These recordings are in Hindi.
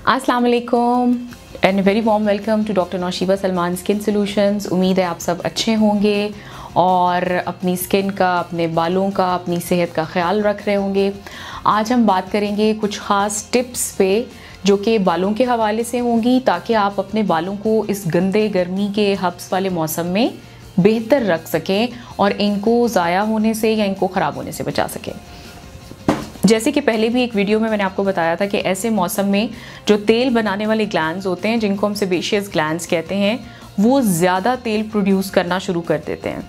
अस्सलाम वालेकुम and very warm welcome to doctor Naushiba Salman skin solutions. उम्मीद है आप सब अच्छे होंगे और अपनी स्किन का, अपने बालों का, अपनी सेहत का ख्याल रख रहे होंगे। आज हम बात करेंगे कुछ ख़ास टिप्स पे जो कि बालों के हवाले से होंगी, ताकि आप अपने बालों को इस गंदे गर्मी के हब्स वाले मौसम में बेहतर रख सकें और इनको ज़ाया होने से या इनको ख़राब होने से बचा सकें। जैसे कि पहले भी एक वीडियो में मैंने आपको बताया था कि ऐसे मौसम में जो तेल बनाने वाले ग्लैंड्स होते हैं, जिनको हम सेबेशियस ग्लैंड्स कहते हैं, वो ज़्यादा तेल प्रोड्यूस करना शुरू कर देते हैं।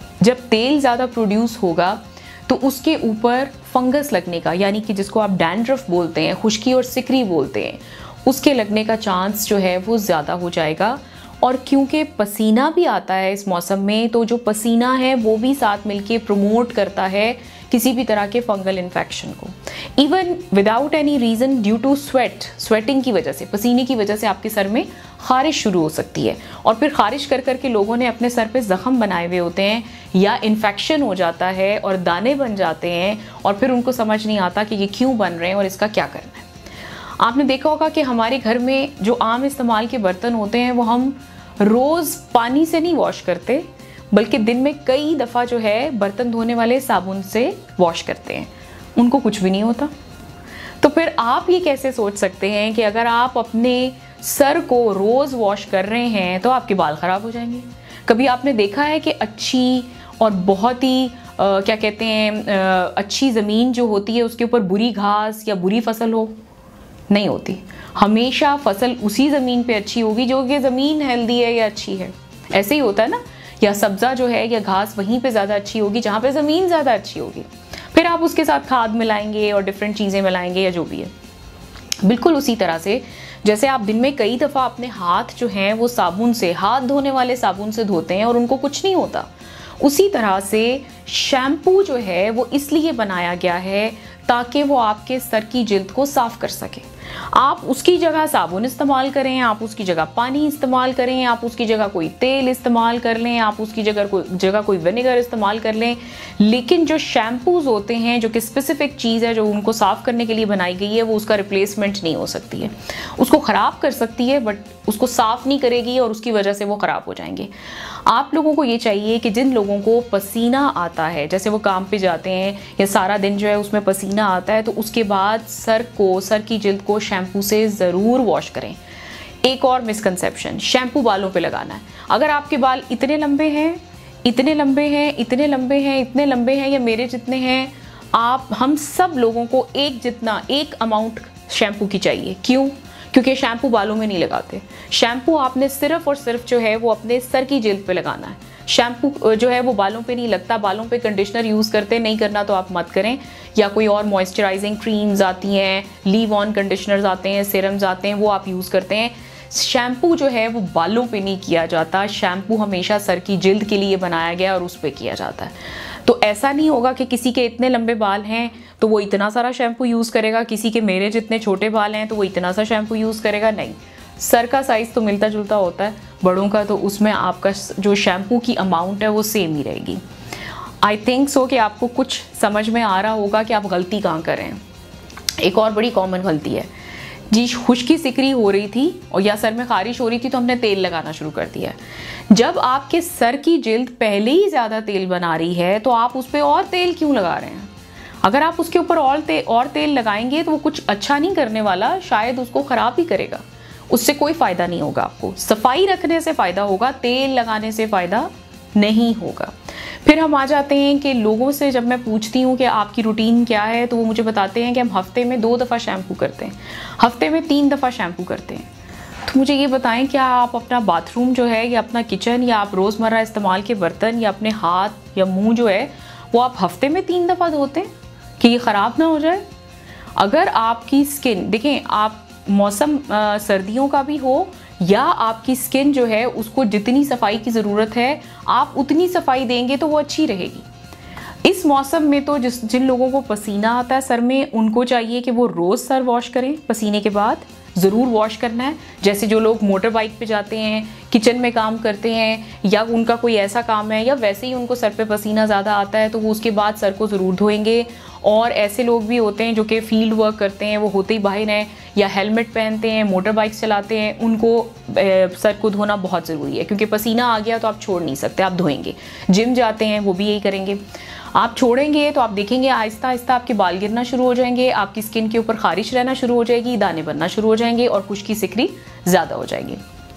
जब तेल ज़्यादा प्रोड्यूस होगा तो उसके ऊपर फंगस लगने का, यानी कि जिसको आप डैंड्रफ बोलते हैं, खुश्की और सिकरी बोलते हैं, उसके लगने का चांस जो है वो ज़्यादा हो जाएगा। और क्योंकि पसीना भी आता है इस मौसम में, तो जो पसीना है वो भी साथ मिलके प्रमोट करता है किसी भी तरह के फंगल इन्फेक्शन को। Even without any reason, due to sweating की वजह से, पसीने की वजह से आपके सर में ख़ारिश शुरू हो सकती है और फिर ख़ारिश कर करके लोगों ने अपने सर पे ज़ख़म बनाए हुए होते हैं या इन्फेक्शन हो जाता है और दाने बन जाते हैं और फिर उनको समझ नहीं आता कि ये क्यों बन रहे हैं और इसका क्या करना है। आपने देखा होगा कि हमारे घर में जो आम इस्तेमाल के बर्तन होते हैं वो हम रोज़ पानी से नहीं वॉश करते, बल्कि दिन में कई दफ़ा जो है बर्तन धोने वाले साबुन से वॉश करते हैं, उनको कुछ भी नहीं होता। तो फिर आप ये कैसे सोच सकते हैं कि अगर आप अपने सर को रोज़ वॉश कर रहे हैं तो आपके बाल ख़राब हो जाएंगे? कभी आपने देखा है कि अच्छी और बहुत ही क्या कहते हैं अच्छी ज़मीन जो होती है उसके ऊपर बुरी घास या बुरी फसल हो? नहीं होती। हमेशा फसल उसी ज़मीन पे अच्छी होगी जो कि ज़मीन हेल्दी है या अच्छी है। ऐसे ही होता है ना, या सब्ज़ा जो है या घास वहीं पे ज़्यादा अच्छी होगी जहाँ पे ज़मीन ज़्यादा अच्छी होगी। फिर आप उसके साथ खाद मिलाएंगे और डिफरेंट चीज़ें मिलाएंगे या जो भी है। बिल्कुल उसी तरह से जैसे आप दिन में कई दफ़ा अपने हाथ जो हैं वो साबुन से, हाथ धोने वाले साबुन से धोते हैं और उनको कुछ नहीं होता, उसी तरह से शैम्पू जो है वो इसलिए बनाया गया है ताकि वो आपके सर की जिल्द को साफ़ कर सके। आप उसकी जगह साबुन इस्तेमाल करें, आप उसकी जगह पानी इस्तेमाल करें, आप उसकी जगह कोई तेल इस्तेमाल कर लें, आप उसकी जगह कोई विनेगर इस्तेमाल कर लें, लेकिन जो शैम्पूज़ होते हैं जो कि स्पेसिफिक चीज़ है जो उनको साफ़ करने के लिए बनाई गई है, वो उसका रिप्लेसमेंट नहीं हो सकती है। उसको ख़राब कर सकती है बट उसको साफ़ नहीं करेगी और उसकी वजह से वो ख़राब हो जाएंगे। आप लोगों को ये चाहिए कि जिन लोगों को पसीना आता है, जैसे वो काम पे जाते हैं या सारा दिन जो है उसमें पसीना आता है, तो उसके बाद सर की जिल्द को शैम्पू से ज़रूर वॉश करें। एक और मिसकंसेप्शन, शैम्पू बालों पे लगाना है। अगर आपके बाल इतने लंबे हैं, इतने लंबे हैं, इतने लंबे हैं, इतने लंबे हैं या मेरे जितने हैं, हम सब लोगों को एक अमाउंट शैम्पू की चाहिए। क्यों? क्योंकि शैम्पू बालों में नहीं लगाते। शैम्पू आपने सिर्फ और सिर्फ जो है वो अपने सर की जिल्द पे लगाना है। शैम्पू जो है वो बालों पे नहीं लगता। बालों पे कंडीशनर यूज़ करते, नहीं करना तो आप मत करें, या कोई और मॉइस्चराइजिंग क्रीम्स आती हैं, लीव ऑन कंडीशनर्स आते हैं, सीरम्स आते हैं, वो आप यूज़ करते हैं। शैम्पू जो है वो बालों पे नहीं किया जाता। शैम्पू हमेशा सर की जिल्द के लिए बनाया गया और उस पर किया जाता है। तो ऐसा नहीं होगा कि किसी के इतने लंबे बाल हैं तो वो इतना सारा शैम्पू यूज़ करेगा, किसी के मेरे जितने छोटे बाल हैं तो वो इतना सा शैम्पू यूज़ करेगा। नहीं, सर का साइज़ तो मिलता जुलता होता है बड़ों का, तो उसमें आपका जो शैम्पू की अमाउंट है वो सेम ही रहेगी। आई थिंक सो कि आपको कुछ समझ में आ रहा होगा कि आप गलती कहाँ कर रहे हैं। एक और बड़ी कॉमन गलती है जी, खुश्की सिकरी हो रही थी और या सर में ख़ारिश हो रही थी तो हमने तेल लगाना शुरू कर दिया। जब आपके सर की जिल्द पहले ही ज़्यादा तेल बना रही है तो आप उस पर और तेल क्यों लगा रहे हैं? अगर आप उसके ऊपर और तेल लगाएंगे तो वो कुछ अच्छा नहीं करने वाला, शायद उसको ख़राब ही करेगा। उससे कोई फ़ायदा नहीं होगा। आपको सफाई रखने से फ़ायदा होगा, तेल लगाने से फ़ायदा नहीं होगा। फिर हम आ जाते हैं कि लोगों से जब मैं पूछती हूँ कि आपकी रूटीन क्या है, तो वो मुझे बताते हैं कि हम हफ्ते में 2 दफ़ा शैम्पू करते हैं, हफ्ते में 3 दफ़ा शैम्पू करते हैं। तो मुझे ये बताएं, क्या आप अपना बाथरूम जो है या अपना किचन या आप रोज़मर्रा इस्तेमाल के बर्तन या अपने हाथ या मुंह जो है वो आप हफ्ते में 3 दफ़ा धोते हैं कि ये ख़राब ना हो जाए? अगर आपकी स्किन, देखें, आप मौसम सर्दियों का भी हो या आपकी स्किन जो है उसको जितनी सफाई की ज़रूरत है आप उतनी सफाई देंगे तो वो अच्छी रहेगी। इस मौसम में तो जिन लोगों को पसीना आता है सर में, उनको चाहिए कि वो रोज़ सर वॉश करें पसीने के बाद, ज़रूर वॉश करना है। जैसे जो लोग मोटर बाइक पे जाते हैं, किचन में काम करते हैं, या उनका कोई ऐसा काम है, या वैसे ही उनको सर पे पसीना ज़्यादा आता है, तो वो उसके बाद सर को ज़रूर धोएंगे। और ऐसे लोग भी होते हैं जो कि फील्ड वर्क करते हैं, वो होते ही बाहर हैं, या हेलमेट पहनते हैं, मोटर बाइक्स चलाते हैं, उनको सर को धोना बहुत ज़रूरी है, क्योंकि पसीना आ गया तो आप छोड़ नहीं सकते, आप धोएंगे। जिम जाते हैं वो भी यही करेंगे। आप छोड़ेंगे तो आप देखेंगे आहिस्ता आहिस्ता आपके बाल गिरना शुरू हो जाएंगे, आपकी स्किन के ऊपर खारिश रहना शुरू हो जाएगी, दाने बनना शुरू हो जाएंगे और खुश्की सिकरी ज़्यादा हो जाएगी।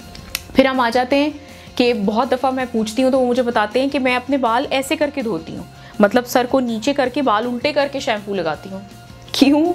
फिर हम आ जाते हैं कि बहुत दफ़ा मैं पूछती हूँ तो वो मुझे बताते हैं कि मैं अपने बाल ऐसे करके धोती हूँ, मतलब सर को नीचे करके बाल उल्टे करके शैम्पू लगाती हूँ। क्यों?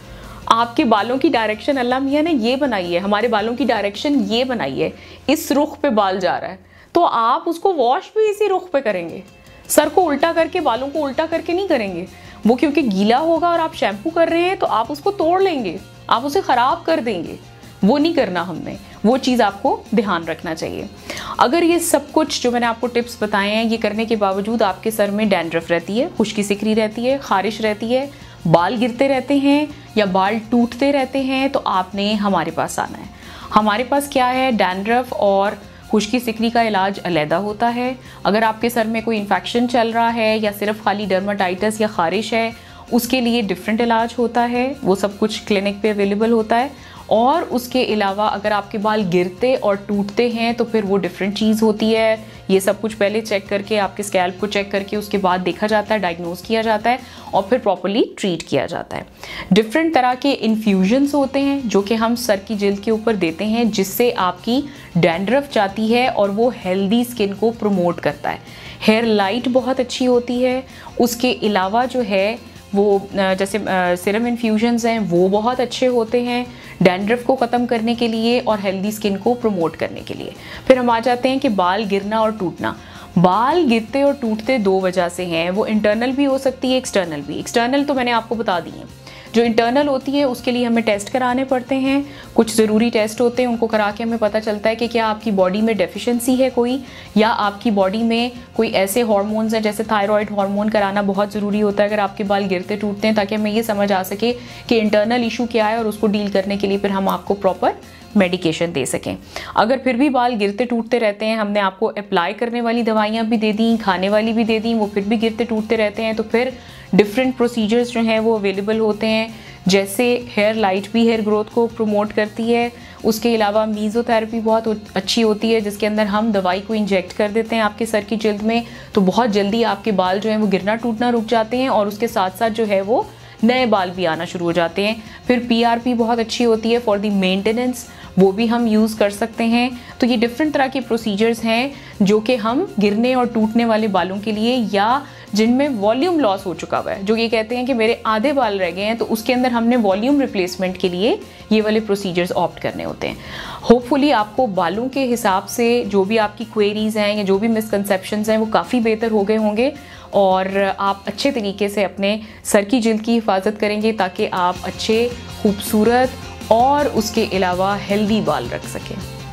आपके बालों की डायरेक्शन अल्लाह मियाँ ने ये बनाई है, हमारे बालों की डायरेक्शन ये बनाई है, इस रुख पे बाल जा रहा है, तो आप उसको वॉश भी इसी रुख पे करेंगे। सर को उल्टा करके, बालों को उल्टा करके नहीं करेंगे। वो क्योंकि गीला होगा और आप शैम्पू कर रहे हैं तो आप उसको तोड़ लेंगे, आप उसे ख़राब कर देंगे। वो नहीं करना हमने, वो चीज़ आपको ध्यान रखना चाहिए। अगर ये सब कुछ जो मैंने आपको टिप्स बताए हैं, ये करने के बावजूद आपके सर में डैंड्रफ रहती है, खुश्की सिकरी रहती है, खारिश रहती है, बाल गिरते रहते हैं या बाल टूटते रहते हैं, तो आपने हमारे पास आना है। हमारे पास क्या है, डैंड्रफ और खुश्की सिकरी का इलाज अलहदा होता है। अगर आपके सर में कोई इन्फेक्शन चल रहा है या सिर्फ खाली डर्माटाइटिस या खारिश है, उसके लिए डिफरेंट इलाज होता है, वो सब कुछ क्लिनिक पे अवेलेबल होता है। और उसके अलावा अगर आपके बाल गिरते और टूटते हैं तो फिर वो डिफरेंट चीज़ होती है। ये सब कुछ पहले चेक करके, आपके स्कैल्प को चेक करके उसके बाद देखा जाता है, डायग्नोज किया जाता है और फिर प्रॉपर्ली ट्रीट किया जाता है। डिफरेंट तरह के इन्फ्यूजन्स होते हैं जो कि हम सर की जिल्द के ऊपर देते हैं, जिससे आपकी डैंड्रफ जाती है और वो हेल्दी स्किन को प्रमोट करता है। हेयर लाइट बहुत अच्छी होती है। उसके अलावा जो है वो जैसे सीरम इन्फ्यूजन्स हैं, वो बहुत अच्छे होते हैं डैंड्रफ को ख़त्म करने के लिए और हेल्दी स्किन को प्रमोट करने के लिए। फिर हम आ जाते हैं कि बाल गिरना और टूटना। बाल गिरते और टूटते दो वजह से हैं, वो इंटरनल भी हो सकती है, एक्सटर्नल भी। एक्सटर्नल तो मैंने आपको बता दी है। जो इंटरनल होती है उसके लिए हमें टेस्ट कराने पड़ते हैं, कुछ ज़रूरी टेस्ट होते हैं, उनको करा के हमें पता चलता है कि क्या आपकी बॉडी में डेफिशिएंसी है कोई, या आपकी बॉडी में कोई ऐसे हार्मोन्स हैं, जैसे थायराइड हार्मोन कराना बहुत ज़रूरी होता है अगर आपके बाल गिरते टूटते हैं, ताकि हमें ये समझ आ सके कि इंटरनल इशू क्या है और उसको डील करने के लिए फिर हम आपको प्रॉपर मेडिकेशन दे सकें। अगर फिर भी बाल गिरते टूटते रहते हैं, हमने आपको अप्लाई करने वाली दवाइयाँ भी दे दी, खाने वाली भी दे दी, वो फिर भी गिरते टूटते रहते हैं, तो फिर डिफरेंट प्रोसीजर्स जो हैं वो अवेलेबल होते हैं। जैसे हेयर लाइट भी हेयर ग्रोथ को प्रमोट करती है। उसके अलावा मीज़ोथेरेपी बहुत अच्छी होती है, जिसके अंदर हम दवाई को इंजेक्ट कर देते हैं आपके सर की जिल्द में, तो बहुत जल्दी आपके बाल जो हैं वो गिरना टूटना रुक जाते हैं और उसके साथ साथ जो है वो नए बाल भी आना शुरू हो जाते हैं। फिर PRP बहुत अच्छी होती है फॉर द मेंटेनेंस, वो भी हम यूज़ कर सकते हैं। तो ये डिफरेंट तरह के प्रोसीजर्स हैं जो कि हम गिरने और टूटने वाले बालों के लिए, या जिनमें वॉल्यूम लॉस हो चुका हुआ है, जो ये कहते हैं कि मेरे आधे बाल रह गए हैं, तो उसके अंदर हमने वॉल्यूम रिप्लेसमेंट के लिए ये वाले प्रोसीजर्स ऑप्ट करने होते हैं। होपफुली आपको बालों के हिसाब से जो भी आपकी क्वेरीज़ हैं या जो भी मिसकंसेप्शंस हैं वो काफ़ी बेहतर हो गए होंगे और आप अच्छे तरीके से अपने सर की जिल्द की हिफाजत करेंगे, ताकि आप अच्छे, खूबसूरत और उसके अलावा हेल्दी बाल रख सकें।